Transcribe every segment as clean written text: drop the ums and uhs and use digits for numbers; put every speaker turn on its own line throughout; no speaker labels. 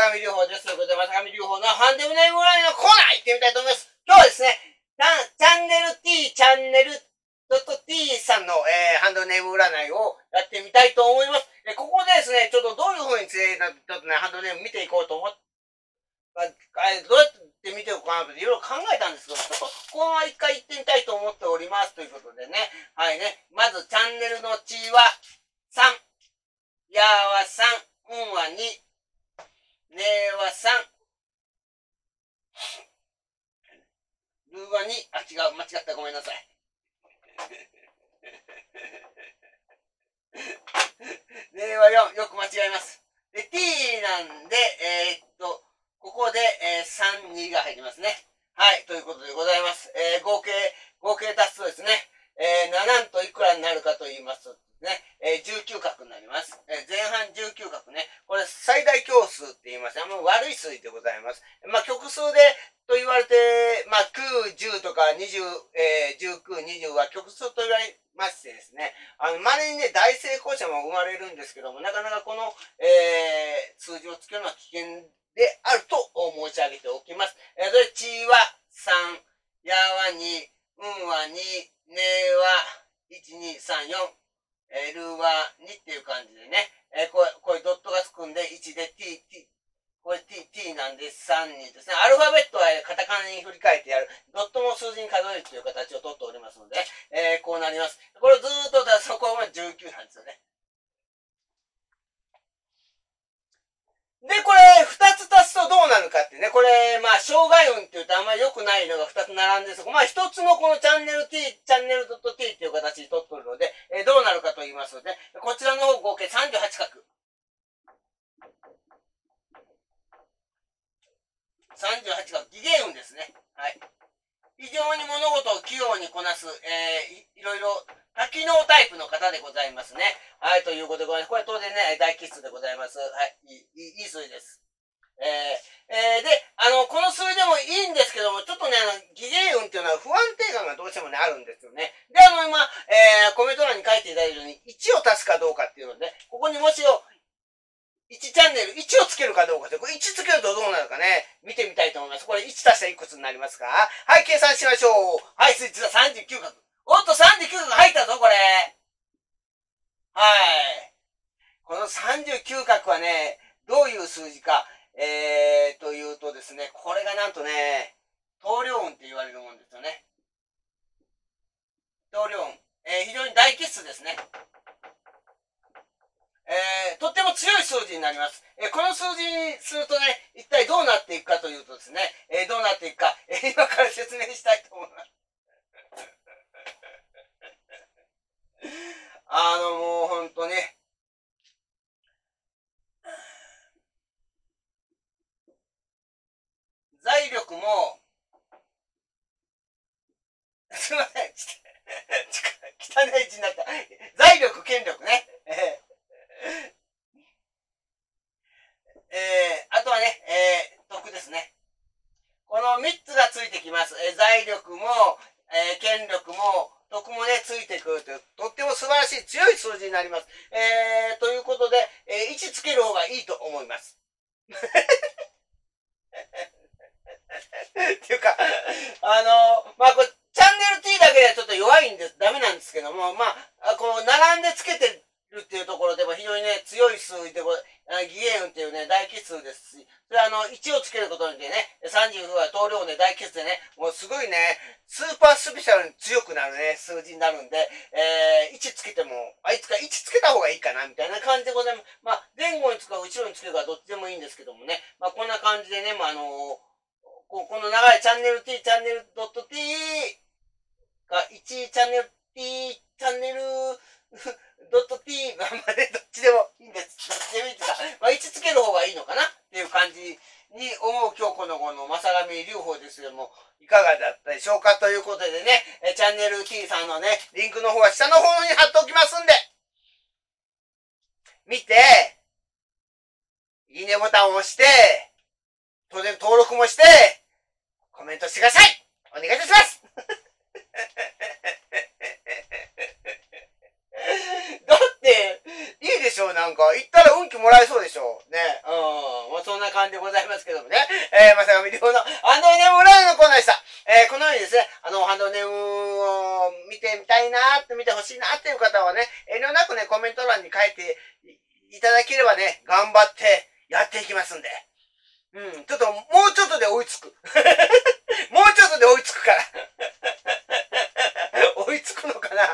上隆法です。ということで、正上隆法のハンデムネーム占いのコーナー行ってみたいと思います。今日はですね、チャンネル T、チャンネル .T さんの、ハンドネーム占いをやってみたいと思います。ここでですね、ちょっとどういう風にちょっとね、ハンドネーム見ていこうと思って、どうやって見ておこうかなといろいろ考えたんですけど、ちょっとこのまま一回行ってみたいと思っておりますということでね。はいね。まずチャンネルのチは3、ヤーは3、ンは2、ネーは3、ルーは2、あ、違う、間違った、ごめんなさい。ネーは4、よく間違えます。で、T なんで、ここで、3、2が入りますね。はい、ということでございます。合計足すとですね、7といくらになるかと言いますとね、19画になります。前半19画ね。これ最大共数って言います。悪い数字でございます。まあ、曲数でと言われて、まあ、9、10とか20、19、20は曲数と言われましてですね、稀にね、大成功者も生まれるんですけども、なかなかこの、数字をつけるのは危険であると申し上げておきます。それ、チは3、ヤは2、ンは2、ネは1、2、3、4、ルーは2っていう感じでね、これドットがつくんで1で T、これ T なんで3にですね、アルファベットはカタカナに振り替えてやる、ドットも数字に数えるという形をとっておりますので、こうなります。これをずーっとそこは19なんですよね。で、これ、2つ足すとどうなるかってね、これ、まあ、障害運って言うとあんまり良くないのが2つ並んでるんですが、まあ、1つのこのチャンネル T、チャンネル .T っていう形にとっておるので、どうなるかと言いますので、こちらの方合計38画。38画、技芸運ですね。はい。非常に物事を器用にこなす、いろいろ多機能タイプの方でございますね。はい、ということでございます。これ当然ね、大吉数でございます。はい、いい数字です。で、この数字でもいいんですけども、ちょっとね、技芸運っていうのは不安定感がどうしてもね、あるんですよね。で、今、コメント欄に書いていただいたように、1を足すかどうかっていうので、ね、ここにもし1チャンネル、1をつけるかどうかで、これ1つけるとどうなるかね、見てみたいと思います。これ1足したらいくつになりますか？はい、計算しましょう。はい、スイッチだ、39画。おっと、39画入ったぞ、これ。はい。この39画はね、どういう数字か、というとですね、これがなんとね、等量運って言われるもんですよね。等量運。非常に大吉数ですね。とっても強い数字になります。この数字にするとね、一体どうなっていくかというとですね、どうなっていくか、今から説明したいと思います。もうほんとね、財力も、すいません、汚い字になった。財力、権力ね。あとはね、徳ですね。この3つがついてきます。財力も、権力も、徳もね、ついてくるという、とっても素晴らしい強い数字になります。ということで、1つける方がいいと思います。っていうか、まあ、これ、チャンネル T だけではちょっと弱いんです、ダメなんですけども、まあ、こう、並んでつけてるっていうところでも非常にね、強い数字で、義芸運っていうね、大吉数ですし、それは1をつけることによってね、30は等量で大吉でね、もうすごいね、スーパースペシャルに強くなるね、数字になるんで、1つけても、いつか1つけた方がいいかな、みたいな感じでございます。まあ、前後につくか後ろにつけるかどっちでもいいんですけどもね、まあ、こんな感じでね、まあ、この長いチャンネル T、チャンネル .T が1チャンネル T、チャンネル.T までどっちでもいいんです。どっちでもいいですか。まあ、1つける方がいいのかなっていう感じに思う今日この正上隆法ですけども、いかがだったでしょうかということでね、チャンネル T さんのね、リンクの方は下の方に貼っておきますんで、見て、いいねボタンを押して、当然登録もして、コメントしてください。お願いいたします。だって、いいででしょう、なんか。行ったら運気もらえそうでしょう。ね。まあ、そんな感じでございますけどもね。まさかみりょうのハンドルネーム占いのコーナーでした。このようにですね、ハンドルネームを見てみたいなーって、見てほしいなーっていう方はね、遠慮なくね、コメント欄に書いていただければね、頑張ってやっていきますんで。ちょっと、もうちょっとで追いつく。もうちょっとで追いつくから。追いつくのかな。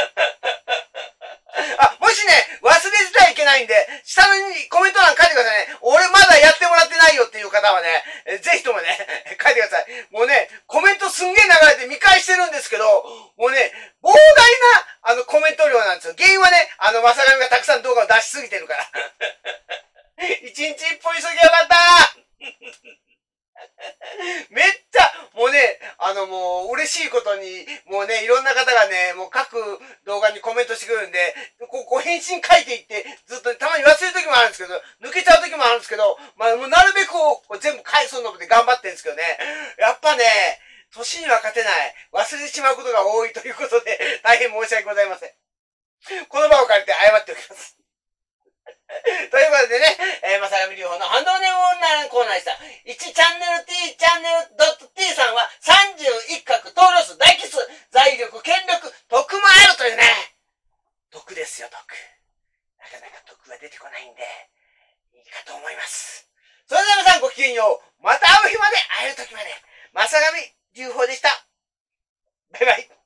もしね、忘れてたらいけないんで、下にコメント欄書いてくださいね。俺まだやってもらってないよっていう方はね、ぜひともね、書いてください。もうね、コメントすんげえ流れて見返してるんですけど、もうね、膨大な、コメント量なんですよ。原因はね、まさがみがたくさん動画を出しすぎてるから。一日一本急ぎやがっためっちゃ、もうね、もう嬉しいことに、もうね、いろんな方がね、もう各動画にコメントしてくるんで、こう返信書いていって、ずっとたまに忘れる時もあるんですけど、抜けちゃう時もあるんですけど、まあもうなるべくこう全部返そうと思って頑張ってるんですけどね、やっぱね、年には勝てない、忘れてしまうことが多いということで、大変申し訳ございません。この場を借りて謝っておきます。ということでね、まさがみりょうのハンドルネーム女のコーナーでした。1チャンネル T チャンネル .T さんは31画投票数大奇数、財力、権力、徳もあるというね。徳ですよ、徳。なかなか徳が出てこないんで、いいかと思います。それでは皆さんごきげんよう。また会う日まで、会える時まで。まさがみりゅうほうでした。バイバイ。